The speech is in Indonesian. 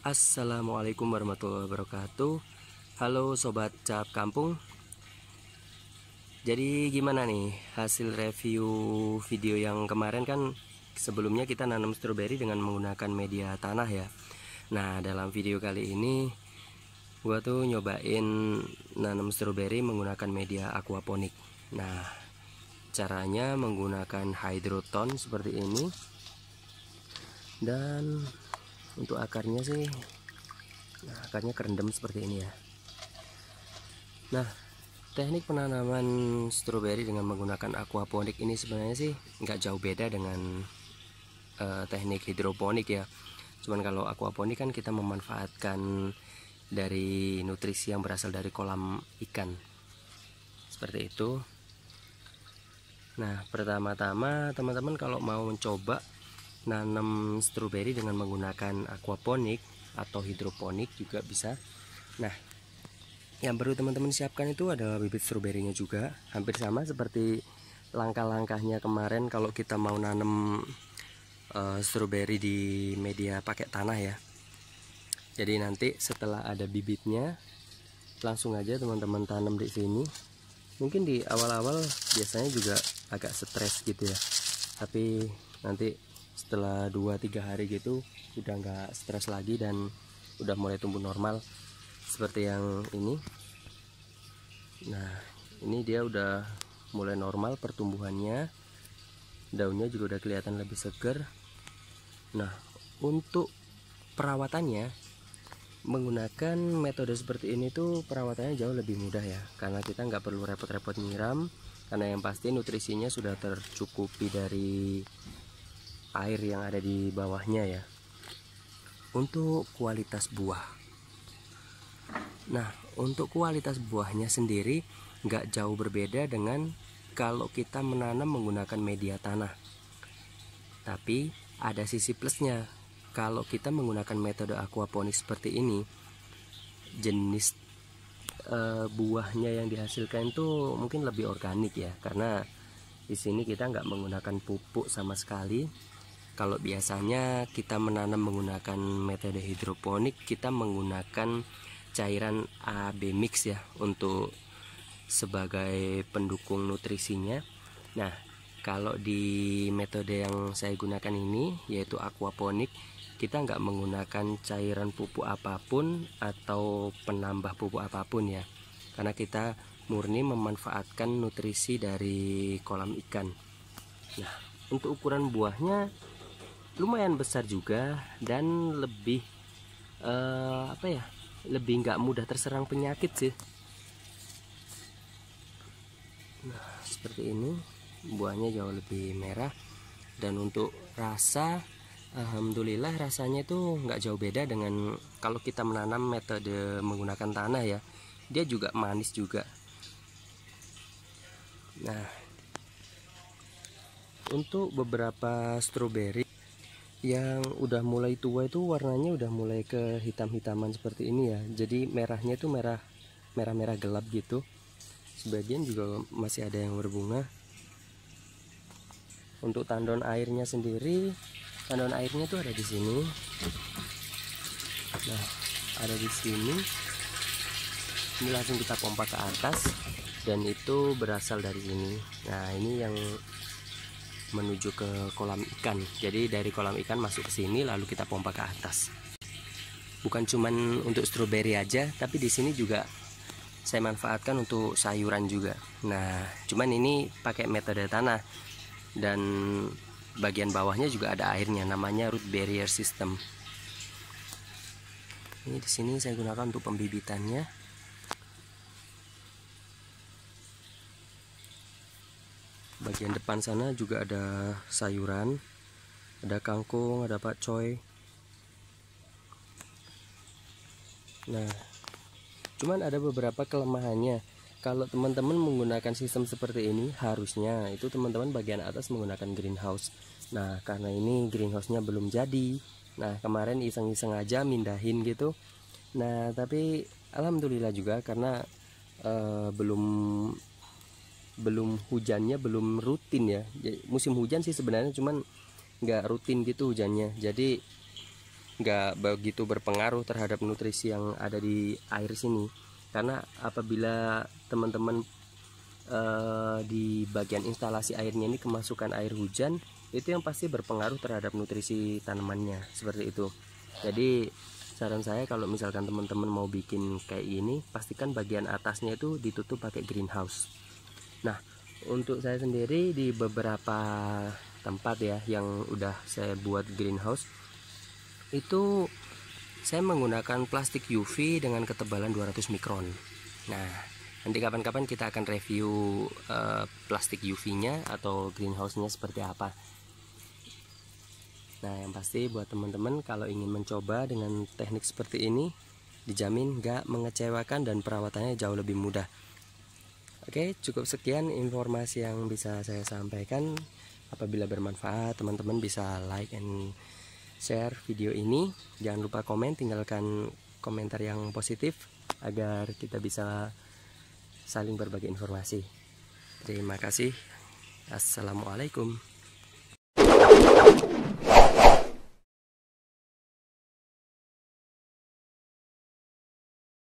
Assalamualaikum warahmatullahi wabarakatuh. Halo Sobat Cap Kampung. Jadi gimana nih hasil review video yang kemarin kan? Sebelumnya kita nanam stroberi dengan menggunakan media tanah ya. Nah, dalam video kali ini gua tuh nyobain nanam stroberi menggunakan media aquaponik. Nah, caranya menggunakan hydroton seperti ini. Dan untuk akarnya sih, akarnya kerendam seperti ini ya. Nah, teknik penanaman stroberi dengan menggunakan aquaponik ini sebenarnya sih nggak jauh beda dengan teknik hidroponik ya. Cuman kalau aquaponik kan kita memanfaatkan dari nutrisi yang berasal dari kolam ikan seperti itu. Nah, pertama-tama teman-teman kalau mau mencoba nanam stroberi dengan menggunakan aquaponik atau hidroponik juga bisa. Nah, yang perlu teman-teman siapkan itu ada bibit stroberinya juga, hampir sama seperti langkah-langkahnya kemarin kalau kita mau nanam stroberi di media pakai tanah ya. Jadi nanti setelah ada bibitnya langsung aja teman-teman tanam di sini. Mungkin di awal-awal biasanya juga agak stres gitu ya, tapi nanti setelah 2-3 hari gitu udah nggak stres lagi dan udah mulai tumbuh normal seperti yang ini. Nah, ini dia udah mulai normal pertumbuhannya, daunnya juga udah kelihatan lebih segar. Nah, untuk perawatannya menggunakan metode seperti ini tuh perawatannya jauh lebih mudah ya, karena kita nggak perlu repot-repot nyiram, karena yang pasti nutrisinya sudah tercukupi dari air yang ada di bawahnya ya. Untuk kualitas buah, nah untuk kualitas buahnya sendiri nggak jauh berbeda dengan kalau kita menanam menggunakan media tanah, tapi ada sisi plusnya. Kalau kita menggunakan metode aquaponik seperti ini, jenis buahnya yang dihasilkan itu mungkin lebih organik ya, karena di sini kita nggak menggunakan pupuk sama sekali. Kalau biasanya kita menanam menggunakan metode hidroponik, kita menggunakan cairan AB mix ya untuk sebagai pendukung nutrisinya. Nah, kalau di metode yang saya gunakan ini yaitu aquaponik, kita nggak menggunakan cairan pupuk apapun atau penambah pupuk apapun ya, karena kita murni memanfaatkan nutrisi dari kolam ikan. Nah, untuk ukuran buahnya lumayan besar juga dan lebih lebih nggak mudah terserang penyakit sih. Nah, seperti ini buahnya jauh lebih merah, dan untuk rasa alhamdulillah rasanya itu nggak jauh beda dengan kalau kita menanam metode menggunakan tanah ya. Dia juga manis juga. Nah, untuk beberapa stroberi yang udah mulai tua itu warnanya udah mulai ke hitam-hitaman seperti ini ya. Jadi merahnya itu merah gelap gitu. Sebagian juga masih ada yang berbunga. Untuk tandon airnya sendiri, tandon airnya tuh ada di sini. Nah, ada di sini. Ini langsung kita pompa ke atas dan itu berasal dari sini. Nah, ini yang menuju ke kolam ikan. Jadi dari kolam ikan masuk ke sini lalu kita pompa ke atas. Bukan cuman untuk stroberi aja, tapi di sini juga saya manfaatkan untuk sayuran juga. Nah, cuman ini pakai metode tanah dan bagian bawahnya juga ada airnya, namanya root barrier system. Ini di sini saya gunakan untuk pembibitannya. Bagian depan sana juga ada sayuran, ada kangkung, ada pakcoy. Nah, cuman ada beberapa kelemahannya. Kalau teman-teman menggunakan sistem seperti ini, harusnya itu teman-teman bagian atas menggunakan greenhouse. Nah, karena ini greenhouse-nya belum jadi. Nah, kemarin iseng-iseng aja mindahin gitu. Nah, tapi alhamdulillah juga karena belum hujannya belum rutin ya. Musim hujan sih sebenarnya, cuman nggak rutin gitu hujannya. Jadi nggak begitu berpengaruh terhadap nutrisi yang ada di air sini. Karena apabila teman-teman di bagian instalasi airnya ini kemasukan air hujan, itu yang pasti berpengaruh terhadap nutrisi tanamannya, seperti itu. Jadi saran saya kalau misalkan teman-teman mau bikin kayak ini, pastikan bagian atasnya itu ditutup pakai greenhouse. Nah, untuk saya sendiri di beberapa tempat ya yang udah saya buat greenhouse, itu saya menggunakan plastik UV dengan ketebalan 200 mikron. Nah, nanti kapan-kapan kita akan review plastik UV-nya atau greenhouse-nya seperti apa. Nah, yang pasti buat teman-teman kalau ingin mencoba dengan teknik seperti ini, dijamin gak mengecewakan dan perawatannya jauh lebih mudah. Oke, cukup sekian informasi yang bisa saya sampaikan. Apabila bermanfaat, teman-teman bisa like and share video ini. Jangan lupa komen, tinggalkan komentar yang positif agar kita bisa saling berbagi informasi. Terima kasih. Assalamualaikum.